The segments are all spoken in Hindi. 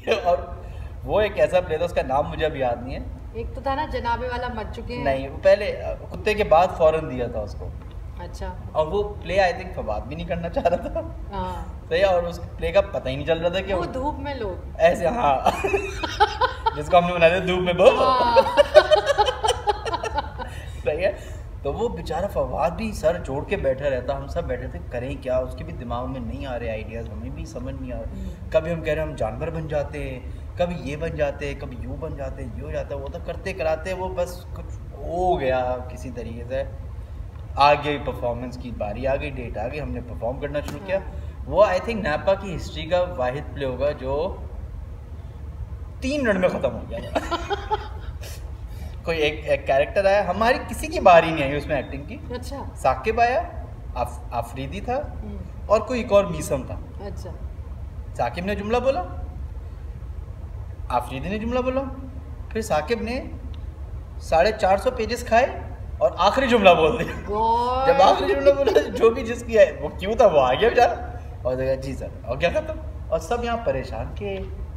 और वो एक ऐसा प्ले था, उसका नाम मुझे अब याद नहीं है। एक तो था ना जनाबे वाला मर चुके हैं। नहीं, वो पहले कुत्ते के बाद फौरन दिया था उसको। अच्छा। और वो प्ले आई थिंक फवाद भी नहीं करना चाह रहा था। हाँ सही है, और उस प्ले का पता ही नहीं चल रहा था कि वो धूप में लोग ऐसे, हाँ जिसको हमने बना दिया धूप में बो। हाँ। सही है। तो वो बेचारा फवाद भी सर जोड़ के बैठा रहता, हम सब बैठे थे करें क्या, उसके भी दिमाग में नहीं आ रहे आइडियाज़, हमें भी समझ नहीं आ रहा। कभी हम कह रहे हैं हम जानवर बन जाते हैं, कभी ये बन जाते हैं, कभी यूँ बन जाते हैं, यूँ जाता है। वो तो करते कराते वो बस कुछ हो गया किसी तरीके से। आ गई परफॉर्मेंस की बारी, आ गई डेट आ गई, हमने परफॉर्म करना शुरू किया। वो आई थिंक नापा की हिस्ट्री का वाहिद प्ले होगा जो 3 मिनट में ख़त्म हो गया। कोई एक कैरेक्टर आया, हमारी किसी की बारी नहीं आई उसमें एक्टिंग की। अच्छा। साकिब आया, आफरीदी था और कोई एक और मीसम था। अच्छा। साकिब ने जुमला बोला, आफरीदी ने जुमला बोला, फिर साकिब ने 450 पेजेस खाए और आखिरी जुमला बोल दिया। जब आखिरी जुमला बोला, जो भी जिसकी है वो क्यों था वो आ गया बेचारा और देखा जी सर, और क्या खत्म। और सब यहाँ परेशान के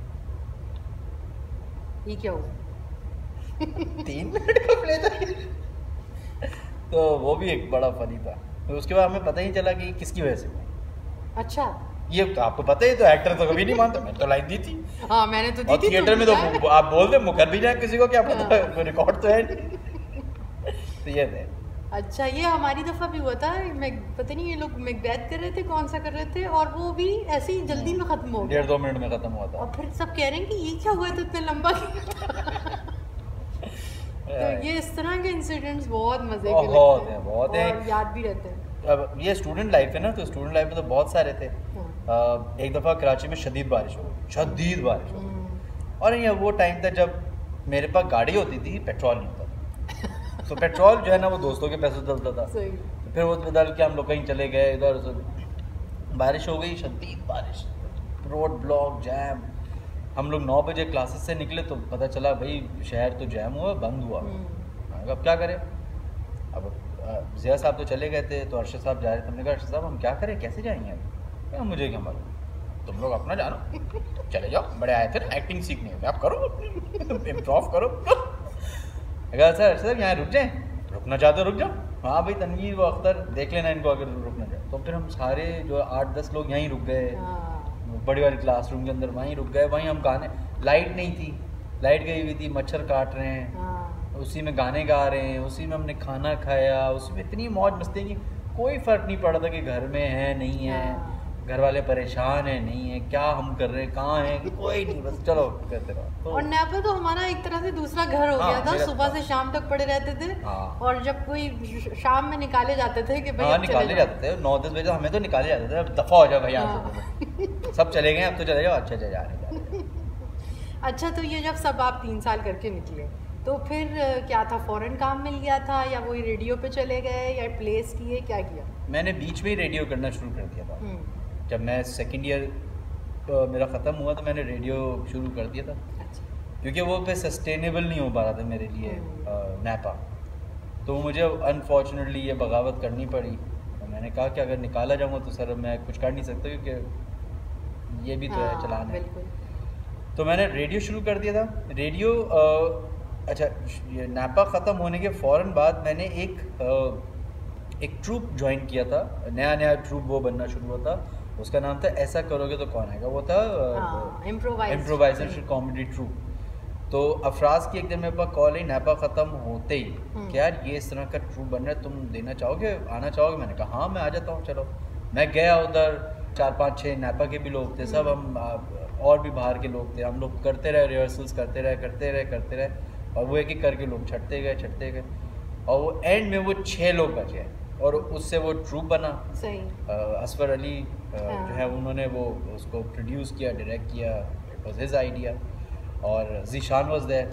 ये क्या हुआ? 3 मिनट का प्ले था। तो वो भी एक बड़ा फनी था। तो उसके बाद हमें पता ही चला कि किसकी वजह से हुआ। अच्छा। ये तो आपको पता ही, तो एक्टर तो कभी नहीं मानता, मैं तो लाइन दी थी। हाँ मैंने तो दी और थी। थिएटर में तो आप बोल दे मुकर भी जाए किसी को, क्या पता, कोई रिकॉर्ड तो है नहीं। तो ये थे। अच्छा, ये हमारी दफ़ा भी हुआ था। पता नहीं ये लोग मैकबेथ कर रहे थे, कौन सा कर रहे थे, और वो भी ऐसे ही जल्दी में ख़त्म हो गया। 1.5-2 मिनट में ख़त्म हुआ था। और फिर सब कह रहे हैं कि ये क्या हुआ था इतना लंबा। तो ये इस तरह के इंसिडेंट्स बहुत मज़े के लगते हैं, बहुत है, और याद भी रहते हैं। अब ये स्टूडेंट लाइफ है ना, तो स्टूडेंट लाइफ में तो बहुत सारे थे। एक दफ़ा कराची में शदीद बारिश हो गई, शदीद बारिश हो गई। और ये वो टाइम था जब मेरे पास गाड़ी होती थी, पेट्रोल नहीं होता था। तो पेट्रोल जो है ना वो दोस्तों के पैसों चलता था। सही। तो फिर वो बदल के हम लोग कहीं चले गए इधर, बारिश हो गई, शदीद बारिश, रोड ब्लॉक, जैम। हम लोग 9 बजे क्लासेस से निकले तो पता चला भाई शहर तो जैम हुआ, बंद हुआ। अब क्या करें। अब ज़िया साहब तो चले गए थे, तो अरशद साहब जा रहे थे। हमने कहा अरशद साहब हम क्या करें, कैसे जाएंगे अब? क्या मुझे क्या मालूम, तुम लोग अपना जानो, चले जाओ, बड़े आए थे ना एक्टिंग सीखने, आप करो, इम्प्रूव करो। अगर सर अरशद साहब यहाँ रुक जाएँ, रुकना चाहते हो रुक जाओ। हाँ भाई तनवीर व अख्तर देख लेना इनको अगर रुकना चाहे। तो फिर हम सारे जो 8-10 लोग यहीं रुक गए, बड़ी वाली क्लासरूम के अंदर वहीं रुक गए। वहीं हम गाने, लाइट नहीं थी, लाइट गई हुई थी, मच्छर काट रहे हैं, उसी में गाने गा रहे हैं, उसी में हमने खाना खाया, उसी में इतनी मौज मस्ती की कोई फ़र्क नहीं पड़ा था कि घर में है नहीं है, घर वाले परेशान है नहीं है, क्या हम कर रहे हैं, कहाँ हैं, कोई नहीं, बस चलो करते रहो। तो और नापा तो हमारा एक तरह से दूसरा घर हो गया था। सुबह से शाम तक पड़े रहते थे। और जब कोई शाम में निकाले जाते थे कि भाई निकाले जाते थे 9-10 बजे, हमें तो निकाले जाते थे, अब दफ़ा हो जाओ भाई यहाँ से, सब चले गए अब तो चले जाओ, अच्छा जा रहे। अच्छा, तो ये जब सब आप 3 साल करके निकले तो फिर क्या था, फ़ौरन काम मिल गया था या वही रेडियो पे चले गए या प्लेस किए, क्या किया? मैंने बीच में ही रेडियो करना शुरू कर दिया था। जब मैं सेकेंड ईयर मेरा ख़त्म हुआ तो मैंने रेडियो शुरू कर दिया था। अच्छा। क्योंकि वो पे सस्टेनेबल नहीं हो पा रहा था मेरे लिए नापा। तो मुझे अनफॉर्चुनेटली ये बगावत करनी पड़ी। और मैंने कहा कि अगर निकाला जाऊँगा तो सर मैं कुछ कर नहीं सकता, क्योंकि ये भी तो है चलाना है। तो मैंने रेडियो शुरू कर दिया था। रेडियो अच्छा, ये नापा ख़त्म होने के फ़ौरन बाद मैंने एक ट्रूप ज्वाइन किया था, नया ट्रूप वो बनना शुरू हुआ था। उसका नाम था ऐसा करोगे तो कौन आएगा। वो था इम्प्रोवाइजेशन कॉमेडी ट्रूप। तो अफराज की एक दिन मेरे पास कॉल आई नापा ख़त्म होते ही कि यार ये इस तरह का ट्रूप बन रहा है, तुम देना चाहोगे, आना चाहोगे? मैंने कहा हाँ मैं आ जाता हूँ, चलो। मैं गया उधर, 4-5-6 नापा के भी लोग थे, सब हम और भी बाहर के लोग थे। हम लोग करते रहे, रिहर्सल्स करते रहे, और वो एक एक करके लोग छटते गए, और वो एंड में वो 6 लोग बचे, और उससे वो ट्रूप बना। सही। असफर अली जो है उन्होंने वो उसको प्रोड्यूस किया, डायरेक्ट किया, इट वाज हिज आइडिया, और जीशान वाज देयर।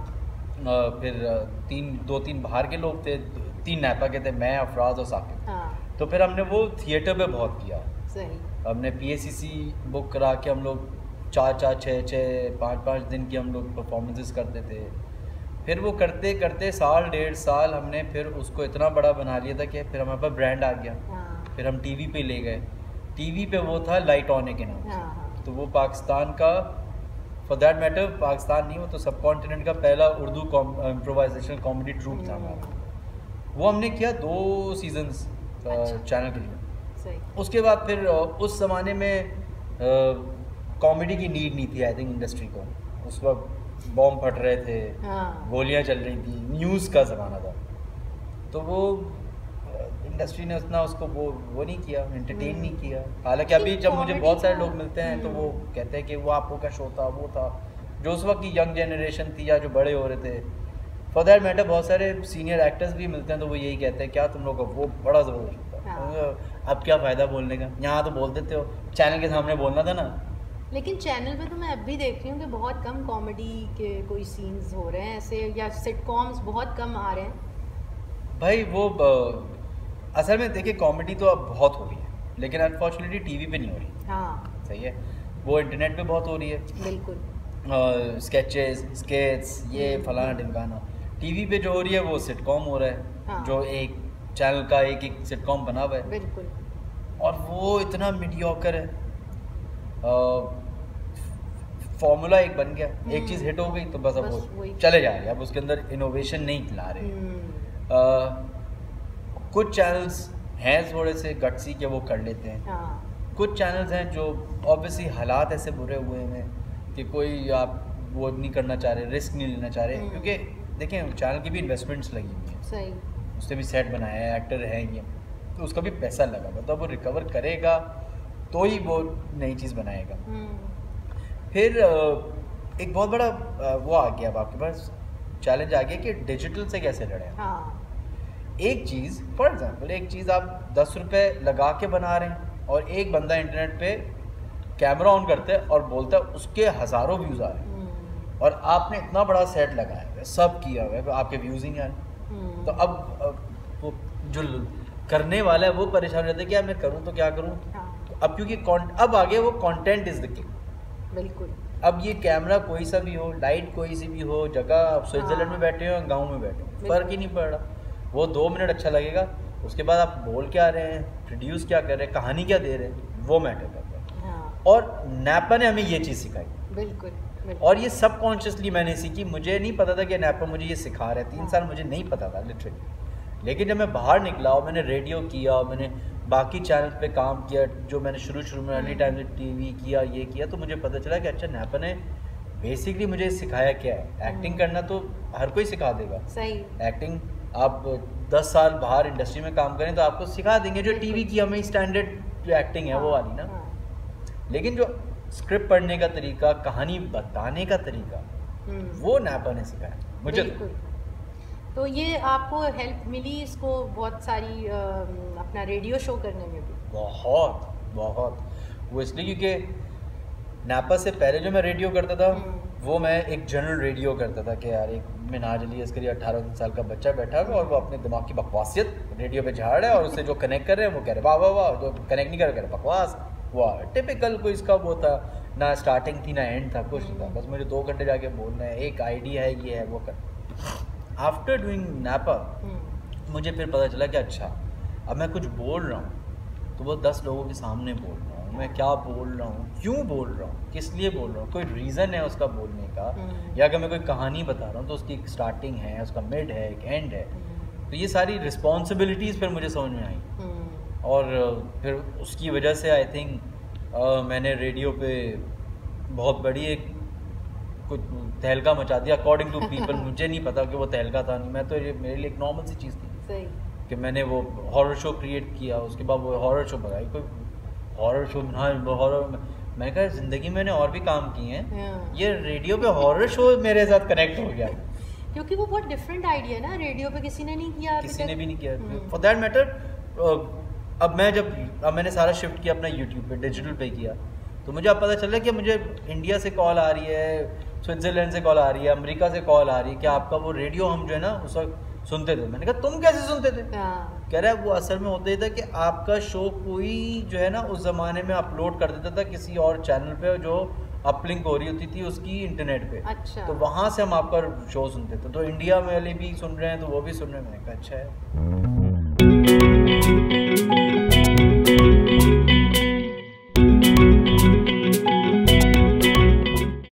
फिर 2-3 बाहर के लोग थे, 3 नापा के थे, मैं, अफराज और साकिब। तो फिर हमने वो थिएटर पे बहुत किया। सही। हमने PACC बुक करा के हम लोग 4-4, 6-6, 5-5 दिन की हम लोग परफॉर्मेंसेस करते थे। फिर वो करते करते 1.5 साल हमने फिर उसको इतना बड़ा बना लिया था कि फिर हमारे पास ब्रांड आ गया। फिर हम टीवी पे ले गए। टीवी पे वो था लाइट ऑन के नाम से। तो वो पाकिस्तान का फॉर दैट मैटर पाकिस्तान नहीं, वो तो सब कॉन्टिनेंट का पहला उर्दू इम्प्रोवाइजेशन कॉमेडी ट्रूप था हमारा। वो हमने किया 2 सीजन्स चैनल के लिए। सही। उसके बाद फिर उस ज़माने में कॉमेडी की नीड नहीं थी आई थिंक इंडस्ट्री को। उस वक्त बॉम्ब फट रहे थे, हाँ। गोलियां चल रही थी, न्यूज़ का ज़माना था, तो वो इंडस्ट्री ने उतना उसको वो नहीं किया, एंटरटेन नहीं किया। हालांकि अभी जब मुझे बहुत सारे लोग मिलते हैं तो वो कहते हैं कि वो आप लोग का शो था, वो था जो उस वक्त की यंग जनरेशन थी या जो बड़े हो रहे थे। फॉर दैट मैटर बहुत सारे सीनियर एक्टर्स भी मिलते हैं तो वो यही कहते हैं क्या तुम लोग का वो बड़ा ज़बरदस्त था। हाँ। अब क्या फ़ायदा बोलने का, यहाँ तो बोल देते हो, चैनल के सामने बोलना था ना। लेकिन चैनल पे तो मैं अब भी देख रही हूँ कि बहुत कम कॉमेडी के कोई सीन्स हो रहे हैं ऐसे, या सिटकॉम्स बहुत कम आ रहे हैं भाई। वो असल में देखिए कॉमेडी तो अब बहुत हो रही है, लेकिन अनफॉर्चुनेटली टीवी पे नहीं हो रही। हाँ सही है, वो इंटरनेट पे बहुत हो रही है, बिल्कुल। स्केचेस स्केट्स ये फलाना ढिमकाना। टीवी पे जो हो रही है वो सिटकॉम हो रहा है। हाँ। जो एक चैनल का एक सिटकॉम बना हुआ है बिल्कुल। और वो इतना मीडियोकर है। फॉर्मूला एक बन गया, एक चीज़ हिट हो गई तो बस अब बस वो वही। चले जा रहे हैं, अब उसके अंदर इनोवेशन नहीं ला रहे। कुछ चैनल्स हैं थोड़े से गट्सी के, वो कर लेते हैं। हाँ। कुछ चैनल्स हैं जो ऑब्वियसली हालात ऐसे बुरे हुए हैं कि कोई आप वो नहीं करना चाह रहे, रिस्क नहीं लेना चाह रहे, क्योंकि देखें चैनल की भी इन्वेस्टमेंट्स लगी हुई हैं। सही। उसने भी सेट बनाया है, एक्टर हैं ये, तो उसका भी पैसा लगा हुआ, तो अब वो रिकवर करेगा तो ही वो नई चीज़ बनाएगा। फिर एक बहुत बड़ा वो आ गया अब आपके पास चैलेंज आ गया कि डिजिटल से कैसे लड़ें। हाँ। एक चीज़ फॉर एग्जांपल, एक चीज़ आप 10 रुपये लगा के बना रहे हैं और एक बंदा इंटरनेट पे कैमरा ऑन करते हैं और बोलता है उसके हज़ारों व्यूज़ आ रहे हैं और आपने इतना बड़ा सेट लगाया हुआ है, सब किया हुआ है, आपके व्यूज़ ही नहीं आ रहे। तो अब वो जो करने वाला है वो परेशान रहता है कि यार मैं करूँ तो क्या करूँ। हाँ। तो अब क्योंकि अब आगे वो कंटेंट इज़ द किंग। बिल्कुल। अब ये कैमरा कोई सा भी हो, लाइट कोई सी भी हो, जगह आप स्विट्जरलैंड में बैठे हो गाँव में बैठे हो, फ़र्क ही नहीं पड़ रहा। वो 2 मिनट अच्छा लगेगा, उसके बाद आप बोल क्या रहे हैं, प्रोड्यूस क्या कर रहे हैं, कहानी क्या दे रहे हैं, वो मैटर करता है। हाँ। और नैपा ने हमें ये चीज़ सिखाई। बिल्कुल। और ये सबकॉन्शियसली मैंने सीखी, मुझे नहीं पता था कि नैपा मुझे ये सिखा रहा है। 3 साल मुझे नहीं पता था लिटरली। लेकिन जब मैं बाहर निकला और मैंने रेडियो किया और मैंने बाकी चैनल पे काम किया, जो मैंने शुरू में अर्ली टाइम में टीवी किया, ये किया, तो मुझे पता चला कि अच्छा नैपा ने बेसिकली मुझे सिखाया क्या है। एक्टिंग करना तो हर कोई सिखा देगा। सही। एक्टिंग आप 10 साल बाहर इंडस्ट्री में काम करें तो आपको सिखा देंगे, जो टीवी की हमें स्टैंडर्ड जो एक्टिंग है वो वाली ना। लेकिन जो स्क्रिप्ट पढ़ने का तरीका, कहानी बताने का तरीका, वो नैपा ने सिखाया मुझे। तो ये आपको हेल्प मिली इसको बहुत सारी अपना रेडियो शो करने में भी? बहुत बहुत। वो इसलिए क्योंकि नैपा से पहले जो मैं रेडियो करता था वो मैं एक जनरल रेडियो करता था कि यार एक मिनाज अली अस्करी 18 साल का बच्चा बैठा हुआ और वो अपने दिमाग की बकवासियत रेडियो पे झाड़ रहा है और उससे जो कनेक्ट कर रहे हैं वो कह रहे वाह वाह वाह, जो कनेक्ट नहीं कर रहे बकवास। वाह, टिपिकल कोई इसका वो था ना, स्टार्टिंग थी ना एंड था, कुछ नहीं था, बस मुझे 2 घंटे जाके बोलना है, एक आइडिया है, ये है वो कर। आफ्टर डूइंग नैपा मुझे फिर पता चला कि अच्छा अब मैं कुछ बोल रहा हूँ तो वो 10 लोगों के सामने बोल रहा हूँ, मैं क्या बोल रहा हूँ, क्यों बोल रहा हूँ, किस लिए बोल रहा हूँ, कोई रीज़न है उसका बोलने का, या अगर मैं कोई कहानी बता रहा हूँ तो उसकी एक स्टार्टिंग है, उसका मिड है, एक एंड है। तो ये सारी रिस्पॉन्सिबिलिटीज़ फिर मुझे समझ में आई और फिर उसकी वजह से आई थिंक मैंने रेडियो पे बहुत बड़ी एक कुछ तहलका मचा दिया अकॉर्डिंग टू पीपल। मुझे नहीं पता कि वो तहलका था नहीं, मैं तो ये मेरे लिए एक नॉर्मल सी चीज़ थी। सही। कि मैंने वो हॉरर शो क्रिएट किया, उसके बाद वो हॉरर शो बनाई, कोई हॉरर शो, हाँ हॉरर, मैंने कहा ज़िंदगी में मैंने और भी काम किए हैं, ये रेडियो पे हॉरर शो मेरे साथ कनेक्ट हो गया क्योंकि वो बहुत डिफरेंट आइडिया है ना, रेडियो पे किसी ने नहीं किया, किसी ने भी नहीं किया। फॉर दैट मैटर अब मैंने सारा शिफ्ट किया अपना यूट्यूब पे, डिजिटल पे किया, तो मुझे अब पता चला कि मुझे इंडिया से कॉल आ रही है, स्विट्ज़रलैंड से कॉल आ रही है, अमेरिका से कॉल आ रही है कि आपका वो रेडियो हम जो है ना उस वक्त सुनते थे। मैंने कहा तुम कैसे सुनते थे? कह रहा है वो असल में होता ही था कि आपका शो कोई जो है ना उस ज़माने में अपलोड कर देता था किसी और चैनल पे जो अपलिंक हो रही होती थी उसकी इंटरनेट पे। अच्छा। तो वहाँ से हम आपका शो सुनते थे, तो इंडिया वाले भी सुन रहे हैं तो वो भी सुन रहे हैं। मैंने कहा अच्छा है।